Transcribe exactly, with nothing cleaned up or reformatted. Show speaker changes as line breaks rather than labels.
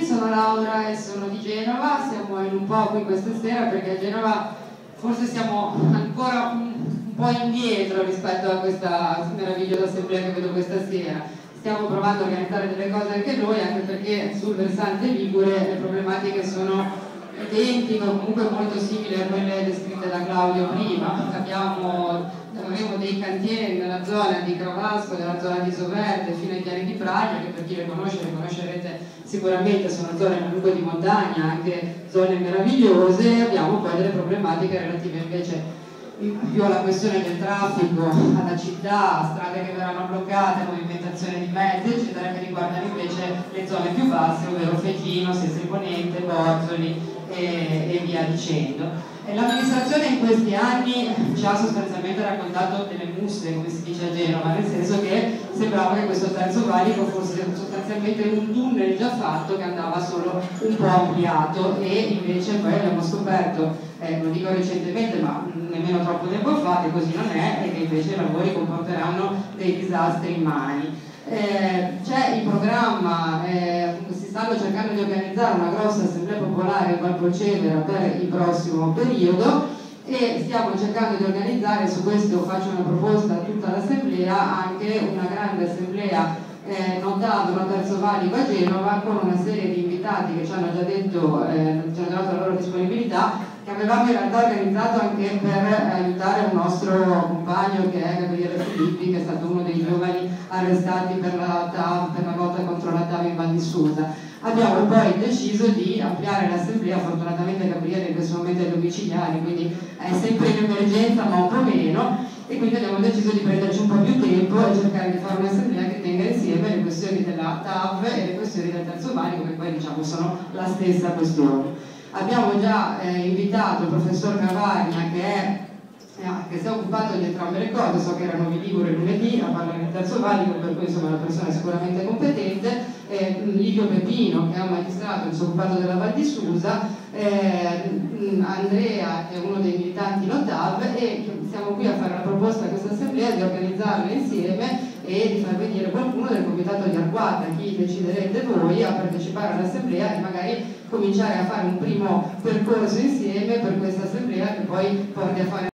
tutti, sono Laura e sono di Genova. Siamo in un po' qui questa sera perché a Genova forse siamo ancora un, un po' indietro rispetto a questa meravigliosa assemblea che vedo questa sera. Stiamo provando a organizzare delle cose anche noi, anche perché sul versante ligure le problematiche sono identiche o comunque molto simili a quelle descritte da Claudio prima. Abbiamo Avremo dei cantieri nella zona di Cravasco, nella zona di Isoverde, fino ai piani di Praglia, che per chi le conosce, le conoscerete sicuramente, sono zone comunque di montagna, anche zone meravigliose. Abbiamo poi delle problematiche relative invece più alla questione del traffico, alla città, strade che verranno bloccate, movimentazione di mezzi, eccetera, che riguardano invece le zone più basse, ovvero Fegino, Sestri Ponente, Borzoli e, e via dicendo. L'amministrazione in questi anni ci ha sostanzialmente raccontato delle musse, come si dice a Genova, nel senso che sembrava che questo terzo valico fosse sostanzialmente un tunnel già fatto che andava solo un po' ampliato, e invece poi abbiamo scoperto, eh, non dico recentemente ma nemmeno troppo tempo fa, che così non è, e che invece i lavori comporteranno dei disastri immani. Eh, c'è in programma, eh, si stanno cercando di organizzare una grossa assemblea popolare in Valpolcevera per il prossimo periodo, e stiamo cercando di organizzare, su questo faccio una proposta a tutta l'assemblea, anche una grande assemblea eh, notata, un terzo valico a Genova, con una serie di invitati che ci hanno già detto, eh, ci hanno dato la loro disponibilità, che avevamo in realtà organizzato anche per aiutare un nostro compagno che è Gabriele Filippi, che è stato uno dei giovani arrestati per la T A V, per la lotta contro la T A V in Val di Susa. Abbiamo poi deciso di ampliare l'assemblea, fortunatamente Gabriele in questo momento è domiciliare, quindi è sempre in emergenza ma un po' meno, e quindi abbiamo deciso di prenderci un po' più tempo e cercare di fare un'assemblea che tenga insieme le questioni della T A V e le questioni del terzo valico, che poi diciamo sono la stessa questione. Abbiamo già eh, invitato il professor Cavagna, che, è, eh, che si è occupato di entrambe le cose, so che era Novi Ligure lunedì a parlare del terzo valico, per cui insomma è una persona sicuramente competente, eh, Livio Pepino, che è un magistrato che si è occupato della Val di Susa, eh, Andrea, che è uno dei militanti no T A V, e siamo qui a fare la proposta a questa assemblea di organizzarla insieme e di far venire qualcuno del comitato di Arquata, chi deciderete voi, a partecipare all'assemblea e magari cominciare a fare un primo percorso insieme per questa assemblea che poi porti a fare